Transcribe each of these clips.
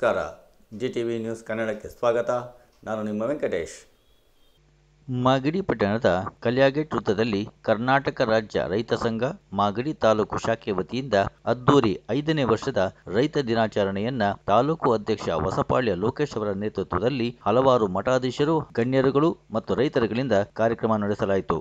ನಮಸ್ಕಾರ. GTV news ಕನ್ನಡಕ್ಕೆ ಸ್ವಾಗತ. ನಾನು ನಿಮ್ಮ ವೆಂಕಟೇಶ್. ಮಾಗಡಿ ಪಟ್ಟಣದ ಕಲ್ಯಾಗೇಟ್ ವೃತ್ತದಲ್ಲಿ ಕರ್ನಾಟಕ ರಾಜ್ಯ ರೈತ ಸಂಘ ಮಾಗಡಿ ತಾಲೂಕು ಶಾಖೆ ವತಿಯಿಂದ ಅದ್ದೂರಿ 5ನೇ ವರ್ಷದ ರೈತ ದಿನಾಚರಣೆಯನ್ನ ತಾಲೂಕು ಅಧ್ಯಕ್ಷ ಹೊಸಪಾಳ್ಯ ಲೋಕೇಶ್ ಅವರ ನೇತೃತ್ವದಲ್ಲಿ ಹಲವಾರು ಮಠಾಧೀಶರು, ಗಣ್ಯರುಗಳು ಮತ್ತು ರೈತರುಗಳಿಂದ ಕಾರ್ಯಕ್ರಮ ನಡೆಸಲಾಯಿತು.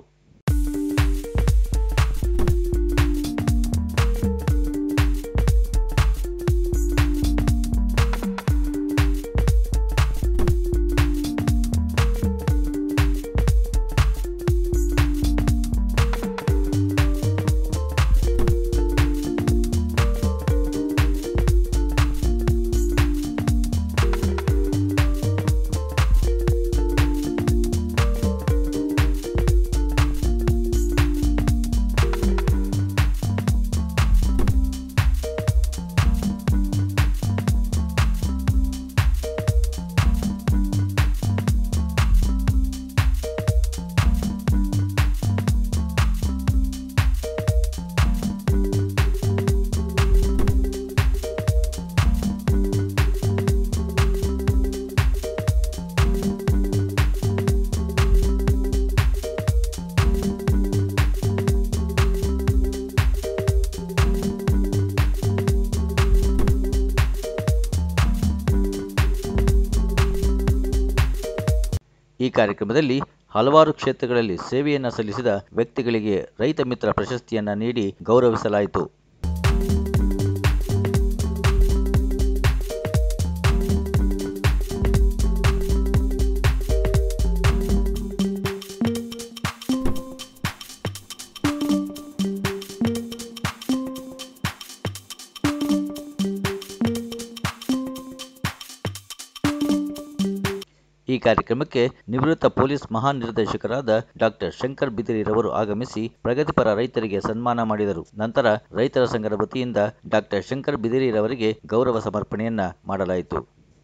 ಈ ಕಾರ್ಯಕ್ರಮದಲ್ಲಿ ಹಲವಾರು ಕ್ಷೇತ್ರಗಳಲ್ಲಿ ಸೇವೆಯನ್ನು ಸಲ್ಲಿಸಿದ ವ್ಯಕ್ತಿಗಳಿಗೆ ರೈತ ಮಿತ್ರ ಪ್ರಶಸ್ತಿಯನ್ನು ನೀಡಿ ಗೌರವಿಸಲಾಯಿತು. ಈ ಕಾರ್ಯಕ್ರಮಕ್ಕೆ ನಿವೃತ್ತ ಪೊಲೀಸ್ ಮಹಾನಿರ್ದೇಶಕರಾದ ಡಾಕ್ಟರ್ ಶಂಕರ್ ಬಿದಿರಿರವರು ಆಗಮಿಸಿ ಪ್ರಗತಿಪರ ರೈತರಿಗೆ ಸನ್ಮಾನ ಮಾಡಿದರು. ನಂತರ ರೈತರ ಸಂಘದ ವತಿಯಿಂದ ಡಾಕ್ಟರ್ ಶಂಕರ್ ಬಿದಿರಿರವರಿಗೆ ಗೌರವ ಸಮರ್ಪಣೆಯನ್ನ ಮಾಡಲಾಯಿತು.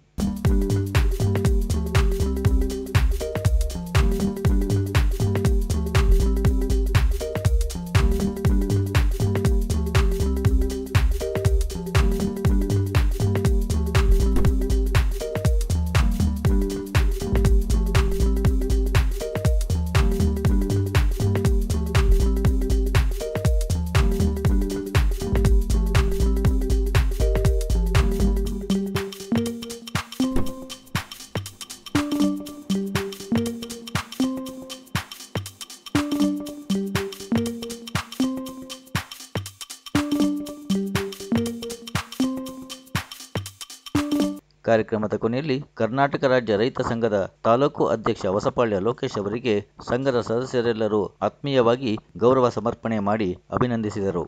ಕಾರ್ಯಕ್ರಮದ ಕೊನೆಯಲ್ಲಿ ಕರ್ನಾಟಕ ರಾಜ್ಯ ರೈತ ಸಂಘದ ತಾಲೂಕು ಅಧ್ಯಕ್ಷ ಹೊಸಪಾಳ್ಯ ಲೋಕೇಶ್ ಅವರಿಗೆ ಸಂಘದ ಸದಸ್ಯರೆಲ್ಲರೂ ಆತ್ಮೀಯವಾಗಿ ಗೌರವ ಸಮರ್ಪಣೆ ಮಾಡಿ ಅಭಿನಂದಿಸಿದರು.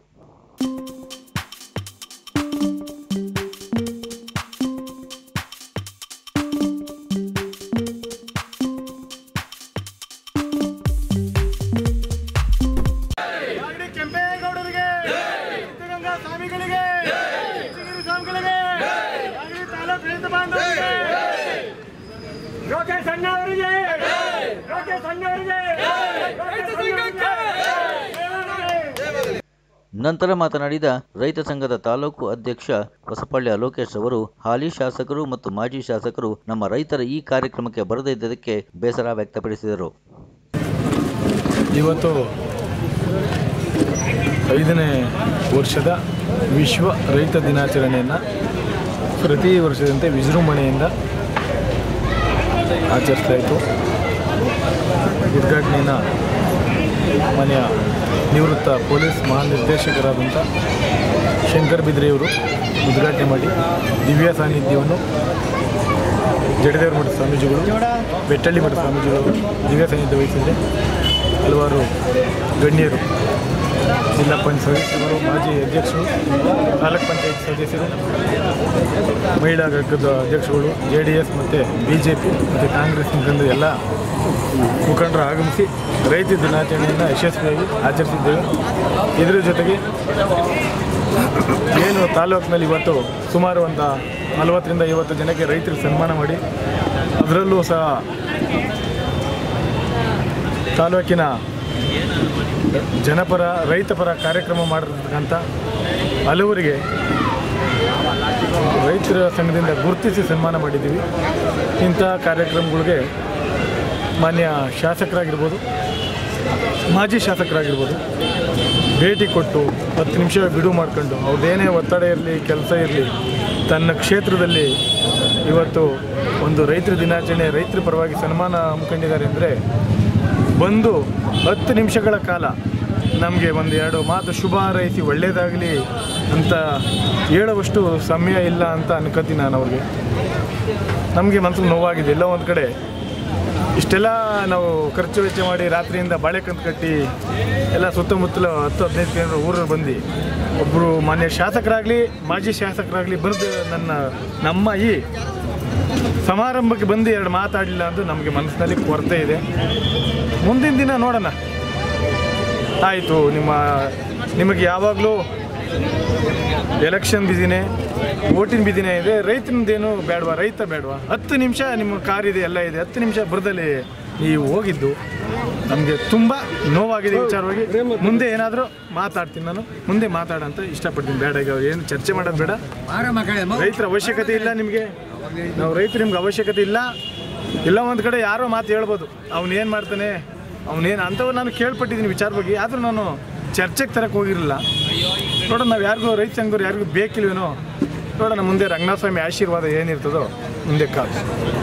ನಂತರ ಮಾತನಾಡಿದ ರೈತ ಸಂಘದ ತಾಲೂಕು ಅಧ್ಯಕ್ಷ ಹೊಸಪಾಳ್ಯ ಲೋಕೇಶ್ ಅವರು, ಹಾಲಿ ಶಾಸಕರು ಮತ್ತು ಮಾಜಿ ಶಾಸಕರು ನಮ್ಮ ರೈತರ ಈ ಕಾರ್ಯಕ್ರಮಕ್ಕೆ ಬರದಿದ್ದಕ್ಕೆ ಬೇಸರ ವ್ಯಕ್ತಪಡಿಸಿದರು. ಇವತ್ತು 5ನೇ ವರ್ಷದ ವಿಶ್ವ ರೈತ ದಿನಾಚರಣೆಯನ್ನು ಪ್ರತಿ ವರ್ಷದಂತೆ ವಿಜೃಂಭಣೆಯಿಂದ ಆಚರಿಸಲಾಯಿತು. ಉದ್ಘಾಟನೆಯನ್ನು ಮನೆಯ ನಿವೃತ್ತ ಪೊಲೀಸ್ ಮಹಾನಿರ್ದೇಶಕರಾದಂಥ ಶಂಕರ್ ಬಿದ್ರಿಯವರು ಉದ್ಘಾಟನೆ ಮಾಡಿ ದಿವ್ಯ ಸಾನ್ನಿಧ್ಯವನ್ನು ಜಡದೇವರ ಮಠದ ಸ್ವಾಮೀಜಿಗಳು, ಬೆಟ್ಟಳ್ಳಿ ಮಠದ ಸ್ವಾಮೀಜಿಗಳು ದಿವ್ಯ ಸಾನ್ನಿಧ್ಯ ವಹಿಸಿದರೆ ಹಲವಾರು ಗಣ್ಯರು, ಜಿಲ್ಲಾ ಪಂಚಾಯತ್ ಸದಸ್ಯರು, ಮಾಜಿ ಅಧ್ಯಕ್ಷರು, ತಾಲೂಕ್ ಪಂಚಾಯತ್ ಸದಸ್ಯರು, ಮಹಿಳಾ ಘಟಕದ ಅಧ್ಯಕ್ಷರುಗಳು, JDS ಮತ್ತು BJP ಮತ್ತು ಕಾಂಗ್ರೆಸ್ ಮುಖಂಡರು ಎಲ್ಲ ಮುಖಂಡರು ಆಗಮಿಸಿ ರೈತ ದಿನಾಚರಣೆಯನ್ನು ಯಶಸ್ವಿಯಾಗಿ ಆಚರಿಸಿದ್ದೇವೆ. ಇದರ ಜೊತೆಗೆ ಏನು ತಾಲೂಕಿನಲ್ಲಿ ಇವತ್ತು ಸುಮಾರು ಒಂದು 40ರಿಂದ 50 ಜನಕ್ಕೆ ರೈತರಿಗೆ ಸನ್ಮಾನ ಮಾಡಿ, ಅದರಲ್ಲೂ ಸಹ ತಾಲೂಕಿನ ಜನಪರ ರೈತಪರ ಕಾರ್ಯಕ್ರಮ ಮಾಡಿರ್ತಕ್ಕಂಥ ಹಲವರಿಗೆ ರೈತರ ಸಂಘದಿಂದ ಗುರುತಿಸಿ ಸನ್ಮಾನ ಮಾಡಿದ್ದೀವಿ. ಇಂಥ ಕಾರ್ಯಕ್ರಮಗಳಿಗೆ ಮಾನ್ಯ ಶಾಸಕರಾಗಿರ್ಬೋದು, ಮಾಜಿ ಶಾಸಕರಾಗಿರ್ಬೋದು ಭೇಟಿ ಕೊಟ್ಟು 10 ನಿಮಿಷ ಬಿಡುವು ಮಾಡ್ಕೊಂಡು ಅವ್ರದ್ದೇನೇ ಒತ್ತಡ ಇರಲಿ, ಕೆಲಸ ಇರಲಿ, ತನ್ನ ಕ್ಷೇತ್ರದಲ್ಲಿ ಇವತ್ತು ಒಂದು ರೈತರ ದಿನಾಚರಣೆ, ರೈತರ ಪರವಾಗಿ ಸನ್ಮಾನ ಹಮ್ಮಿಕೊಂಡಿದ್ದಾರೆ ಅಂದರೆ ಬಂದು 10 ನಿಮಿಷಗಳ ಕಾಲ ನಮಗೆ ಒಂದೆರಡು ಮಾತು ಶುಭ ಹಾರೈಸಿ ಒಳ್ಳೆಯದಾಗಲಿ ಅಂತ ಹೇಳುವಷ್ಟು ಸಮಯ ಇಲ್ಲ ಅಂತ ಅನ್ಕೋತೀನಿ ನಾನು ಅವ್ರಿಗೆ. ನಮಗೆ ಮನಸ್ಸಿಗೆ ನೋವಾಗಿದೆ. ಎಲ್ಲ ಒಂದು ಕಡೆ ಇಷ್ಟೆಲ್ಲ ನಾವು ಖರ್ಚು ವೆಚ್ಚ ಮಾಡಿ ರಾತ್ರಿಯಿಂದ ಬಾಳೆಕಂತ ಕಟ್ಟಿ ಎಲ್ಲ ಸುತ್ತಮುತ್ತಲು 10-15 ಕಿಲೋಮೀಟರ್ ಊರಲ್ಲಿ ಬಂದು ಒಬ್ಬರು ಮಾನ್ಯ ಶಾಸಕರಾಗಲಿ, ಮಾಜಿ ಶಾಸಕರಾಗಲಿ ಬರೆದು ನಮ್ಮ ಈ ಸಮಾರಂಭಕ್ಕೆ ಬಂದು 2 ಮಾತಾಡಲಿಲ್ಲ ಅಂದು ನಮಗೆ ಮನಸ್ಸಿನಲ್ಲಿ ಕೊರತೆ ಇದೆ. ಮುಂದಿನ ದಿನ ನೋಡೋಣ. ಆಯಿತು, ನಿಮಗೆ ಯಾವಾಗಲೂ ಎಲೆಕ್ಷನ್ ಬಿಸಿನೇ, ಓಟಿನ ಬಿಸಿನೇ ಇದೆ, ರೈತನದೇನು ಬೇಡವಾ, ರೈತ ಬೇಡವಾ? 10 ನಿಮಿಷ ನಿಮ್ಮ ಕಾರಿದೆ, ಎಲ್ಲ ಇದೆ, 10 ನಿಮಿಷ ಬರದಲ್ಲಿ ನೀವು ಹೋಗಿದ್ದು ನಮಗೆ ತುಂಬ ನೋವಾಗಿದೆ ವಿಚಾರವಾಗಿ. ಮುಂದೆ ಏನಾದರೂ ಮಾತಾಡ್ತೀನಿ, ನಾನು ಮುಂದೆ ಮಾತಾಡೋಂತ ಇಷ್ಟಪಡ್ತೀನಿ. ಬೇಡ, ಈಗ ಅವ್ರು ಏನು ಚರ್ಚೆ ಮಾಡೋದು ಬೇಡ. ರೈತರ ಅವಶ್ಯಕತೆ ಇಲ್ಲ ನಿಮಗೆ, ನಾವು ರೈತರು ನಿಮ್ಗೆ ಅವಶ್ಯಕತೆ ಇಲ್ಲ. ಇಲ್ಲ ಒಂದು ಕಡೆ ಯಾರೋ ಮಾತು ಹೇಳ್ಬೋದು, ಅವನೇನು ಮಾಡ್ತಾನೆ, ಅವನೇನು ಅಂಥವು ನಾನು ಕೇಳ್ಪಟ್ಟಿದ್ದೀನಿ ವಿಚಾರವಾಗಿ. ಆದರೂ ನಾನು ಚರ್ಚೆಗೆ ತರಕ್ಕೆ ಹೋಗಿರಲಿಲ್ಲ. ನೋಡೋಣ, ನಾವು ಯಾರಿಗೂ ರೈತ ಸಂಘರು ಯಾರಿಗೂ ಬೇಕಿಲ್ವೇನೋ ನೋಡೋಣ. ಮುಂದೆ ರಂಗನಾಥಸ್ವಾಮಿ ಆಶೀರ್ವಾದ ಏನಿರ್ತದೋ ಮುಂದೆ ಕಾದು.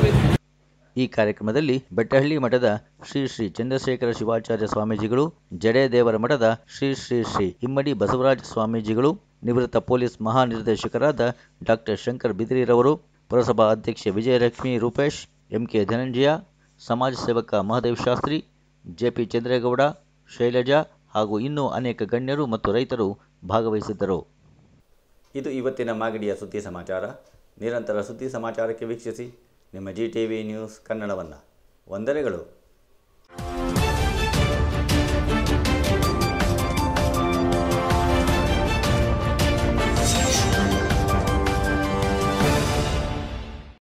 ಈ ಕಾರ್ಯಕ್ರಮದಲ್ಲಿ ಬೆಟ್ಟಹಳ್ಳಿ ಮಠದ ಶ್ರೀ ಶ್ರೀ ಚಂದ್ರಶೇಖರ ಶಿವಾಚಾರ್ಯ ಸ್ವಾಮೀಜಿಗಳು, ಜಡೆದೇವರ ಮಠದ ಶ್ರೀ ಶ್ರೀ ಶ್ರೀ ಇಮ್ಮಡಿ ಬಸವರಾಜ ಸ್ವಾಮೀಜಿಗಳು, ನಿವೃತ್ತ ಪೊಲೀಸ್ ಮಹಾನಿರ್ದೇಶಕರಾದ ಡಾಕ್ಟರ್ ಶಂಕರ್ ಬಿದ್ರಿರವರು, ಪುರಸಭಾ ಅಧ್ಯಕ್ಷೆ ವಿಜಯಲಕ್ಷ್ಮಿ ರೂಪೇಶ್, ಎಂಕೆ ಧನಂಜಯ, ಸಮಾಜ ಸೇವಕ ಮಹದೇವ್ ಶಾಸ್ತ್ರಿ, ಜೆಪಿ ಚಂದ್ರೇಗೌಡ, ಶೈಲಜಾ ಹಾಗೂ ಇನ್ನೂ ಅನೇಕ ಗಣ್ಯರು ಮತ್ತು ರೈತರು ಭಾಗವಹಿಸಿದ್ದರು. ಇದು ಇವತ್ತಿನ ಮಾಗಡಿಯ ಸುದ್ದಿ ಸಮಾಚಾರ. ನಿರಂತರ ಸುದ್ದಿ ಸಮಾಚಾರಕ್ಕೆ ವೀಕ್ಷಿಸಿ ನಿಮ್ಮ GTV ನ್ಯೂಸ್ ಕನ್ನಡವನ್ನು. ವಂದನೆಗಳು.